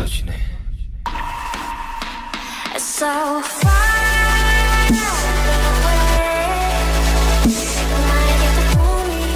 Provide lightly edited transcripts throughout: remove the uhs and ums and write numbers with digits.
터지네. So far away, 나에게 더 보이.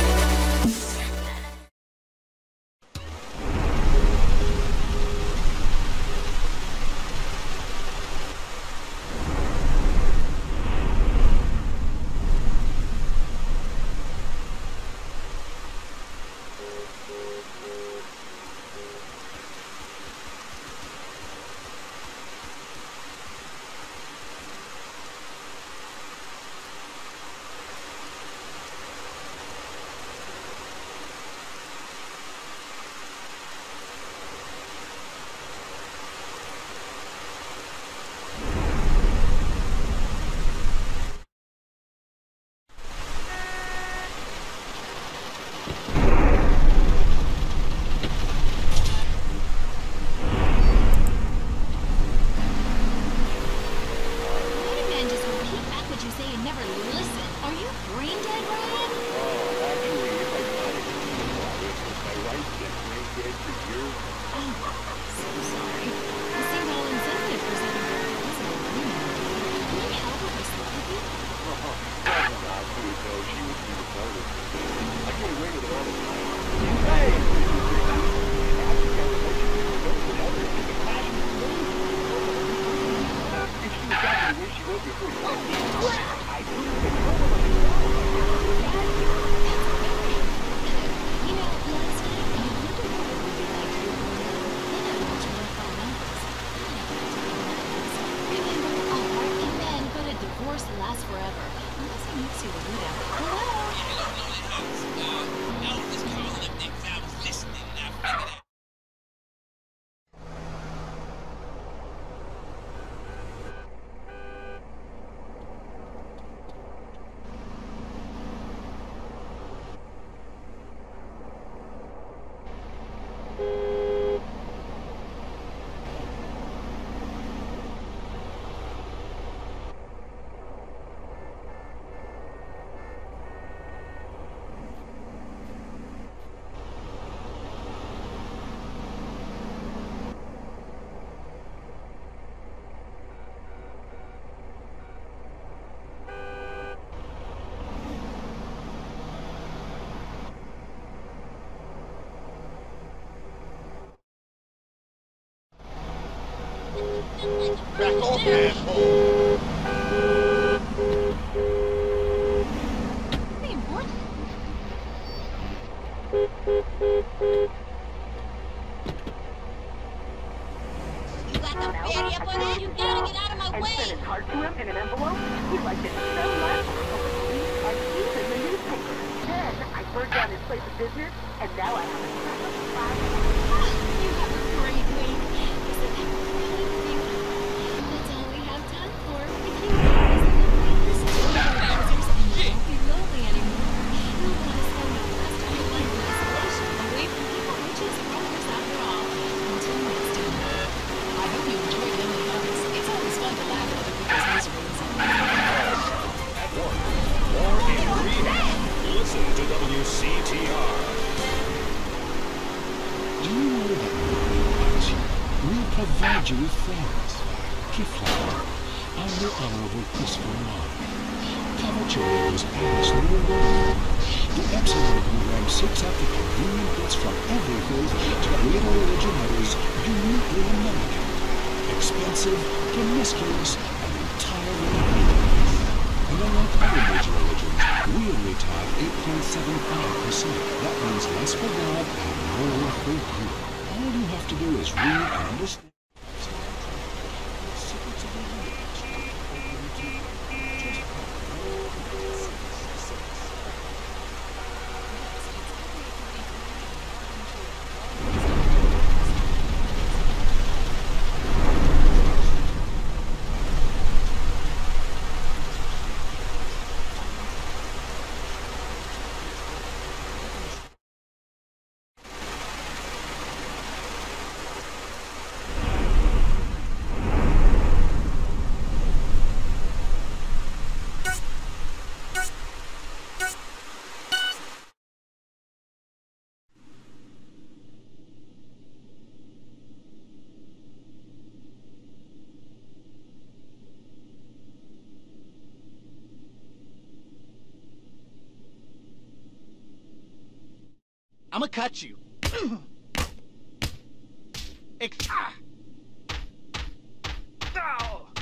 Back off, asshole! Pretty important. You got the fatty up on that? You gotta get out of my way! And sent a card to him in an envelope. He liked it so much. And he's in the newspaper. Then I burned down his place of business, and now I have a $5. You have a great week. Isn't that really beautiful? That's all we have time for. If you guys listen to our users and you won't be lonely anymore. You'll want to spend the rest of your life in isolation, away from people, which is progress after all. Until next time. I hope you enjoyed Lonely Hearts. It's always fun to laugh at other people's miseries. At 1, more in 3. Listen to WCTR. Do you know that we'll provide you with flowers, gift flower, and your honorable Christopher wine. Cover Cheerios Paris New World. The Epsilon program seeks out the convenient bits from every faith to create a religion that is uniquely American, expensive, promiscuous, and entirely meaningless. And unlike other major religions, we only tithe 8.75%. That means less for God and more for you. All you have to do is read and understand. I'ma cut you. Ow.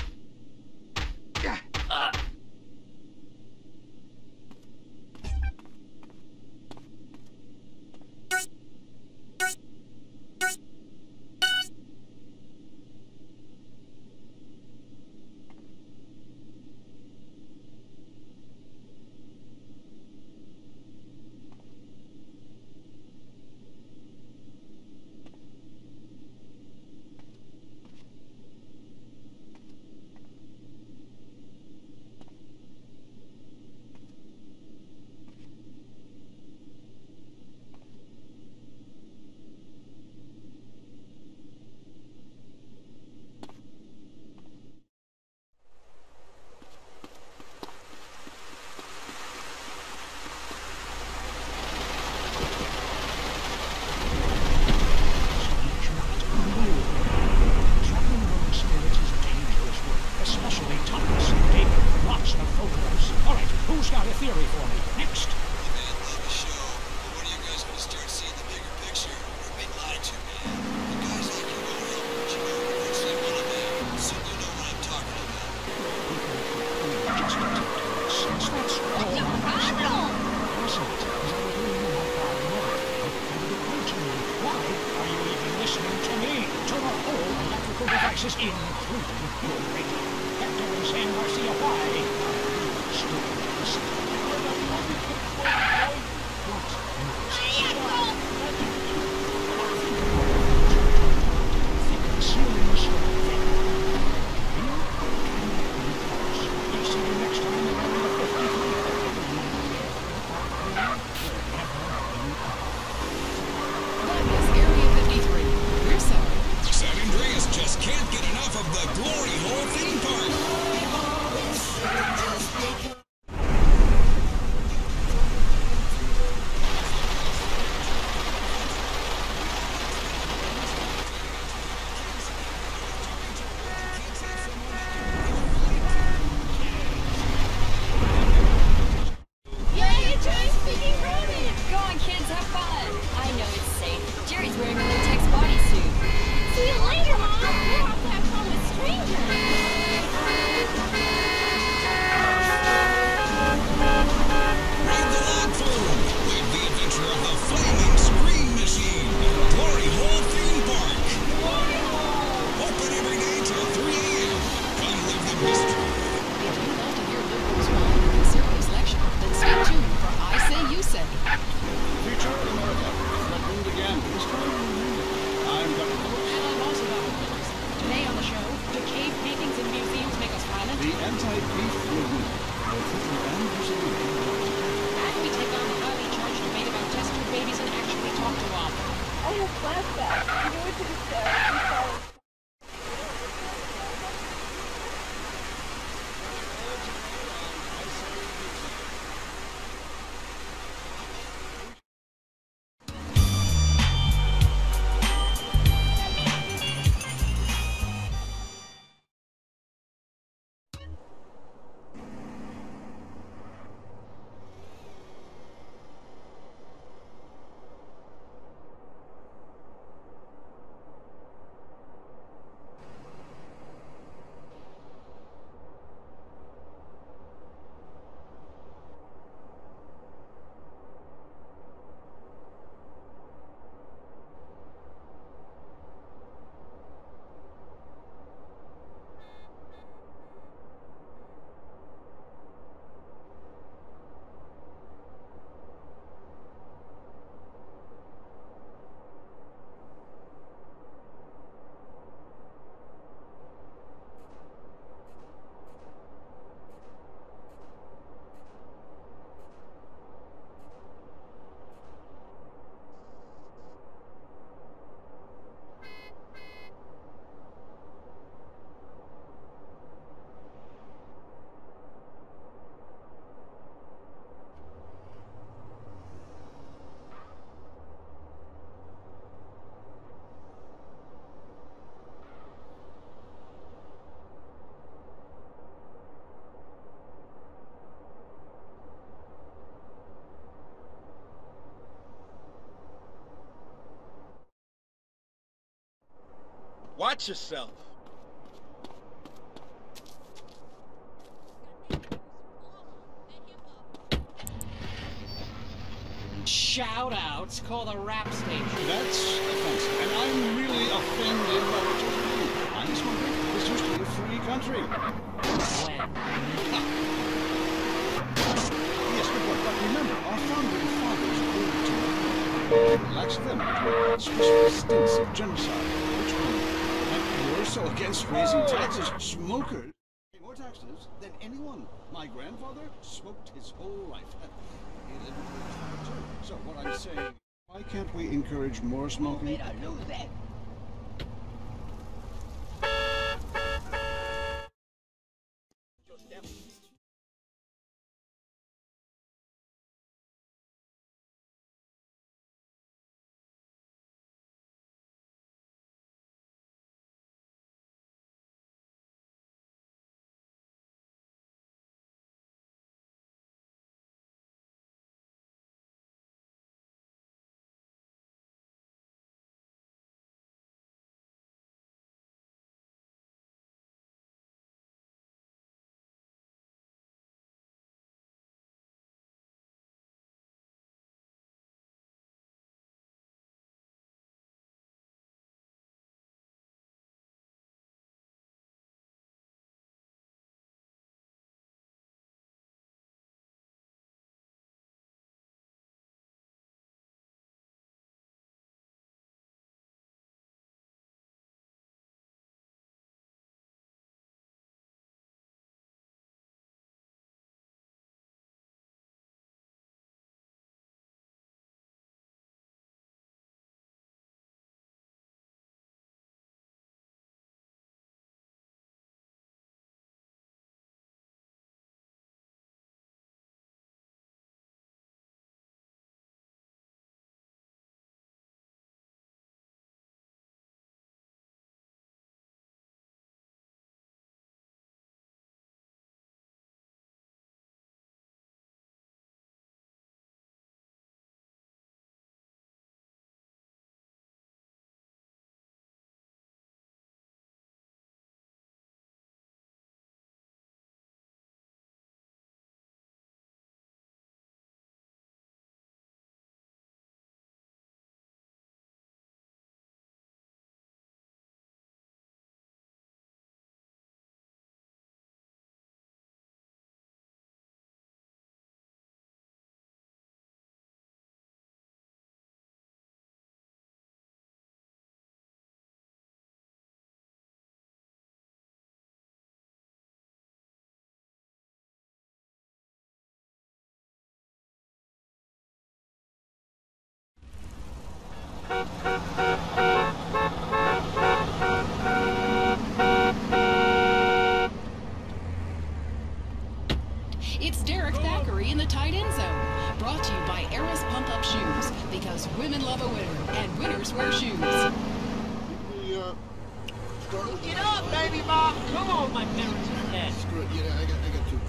Especially Thomas. David, lots of photos. All right, who's got a theory for me? Next. The man love the show, but when are you guys going to start seeing the bigger picture? We're being lied to, man. The guys like you go help, but you know you're virtually one of them. So you know what I'm talking about. Just a tip. Since that's all What's your problem? Listen, because I was reading my bad mother. And it occurred to me, why are you even listening to me? Turn off all electrical devices, including your radio. Captain San Garcia, why? Stupid. Listen. See you next time around the 53. That was Area 53. We're sorry. San Andreas just can't get enough of the Glory Hole theme park. Watch yourself. Shout-outs call the rap station. That's offensive, and I'm really offended by what you're doing. I'm smoking. This used to be a free country. When? Yes, but remember, our founding fathers agreed to relax them to special stints of genocide, which and we're so against raising taxes. Smokers pay more taxes than anyone. My grandfather smoked his whole life. He lived with it too. So what I'm saying, why can't we encourage more smoking? It's Derek Thackeray in the tight end zone. Brought to you by Eris Pump Up Shoes. Because women love a winner, and winners wear shoes. Get up, baby Bob! Come on, my parents are dead. Screw it, yeah, I got two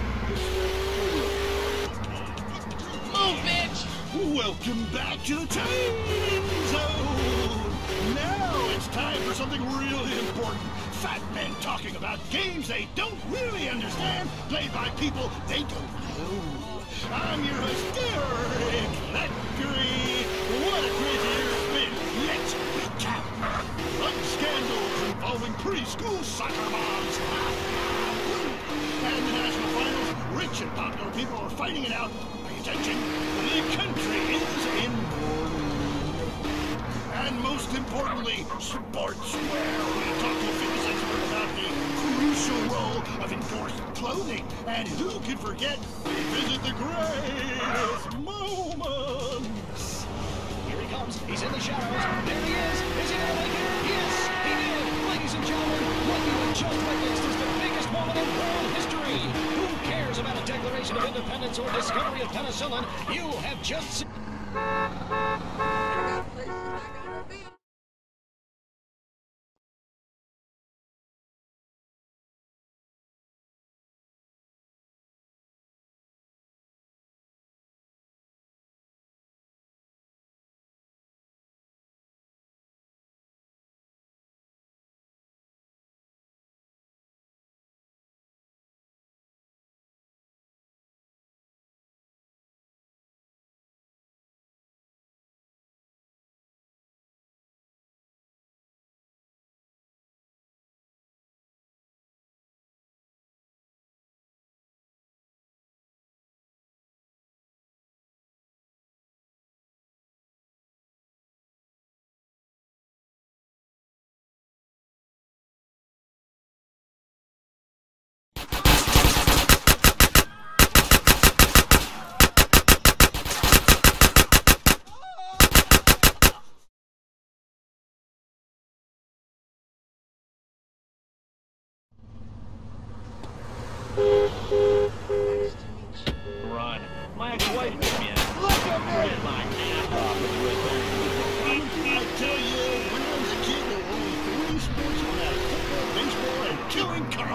problems. Move, bitch! Welcome back to the time zone! Now it's time for something really important. Fat men talking about games they don't really understand, played by people they don't know. I'm your host, Derek Thackeray. What a crazy year it's been. Let's recap. Drug scandals involving preschool soccer moms. And the national finals, rich and popular people are fighting it out. Pay attention. The country is in mourning. And most importantly, sportswear. We talk to a fitness expert about the crucial role of endorsed clothing. And who can forget, revisit the greatest moments. Here he comes. He's in the shadows. There he is. Is he gonna make it? Yes, he did. Ladies and gentlemen, what you have just witnessed is the biggest moment in world history. Who cares about a Declaration of Independence or discovery of penicillin? You have just seen...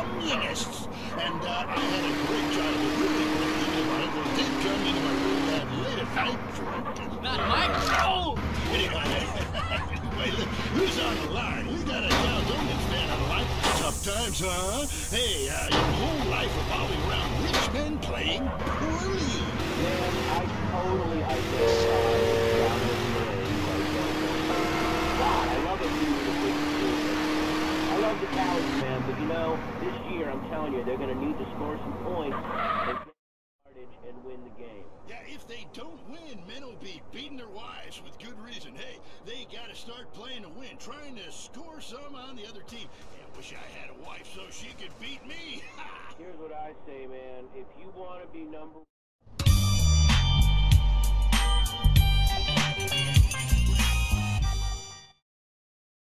communists. And I had a great childhood, really great. Even if my uncle did come into my room that late at night drunk. Not my fault. Anyway, look, who's on the line? We got a Dow Donuts man on the line. Tough times, huh? Hey, your whole life revolving around rich men playing poorly. Man, I totally identify down this way. God, I love it when you're the big stupid. I love the Cowards, man, but you know, this year, I'm telling you, they're going to need to score some points and get yardage and win the game. Yeah, if they don't win, men will be beating their wives with good reason. Hey, they got to start playing to win, trying to score some on the other team. Hey, I wish I had a wife so she could beat me. Here's what I say, man. If you want to be number